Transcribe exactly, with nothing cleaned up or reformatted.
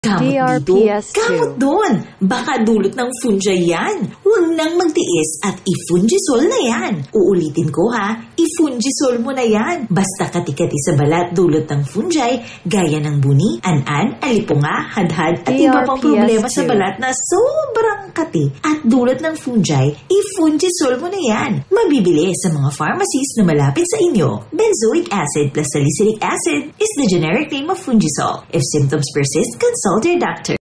Kamot dito, D R P S two. kamot doon. Baka dulot ng fungi yan. Huwag nang magtiis at i-fungisol na yan. Uulitin ko ha, i-fungisol mo na yan. Basta kati-kati sa balat dulot ng fungi, gaya ng buni, an-an, alipunga, hadhad, at iba pang problema sa balat na sobrang kati at dulot ng fungi, i-fungisol mo na yan. Mabibili sa mga pharmacies na malapit sa inyo. Benzoic acid plus salicylic acid is the generic name of Fungisol. If symptoms persist, consult your doctor.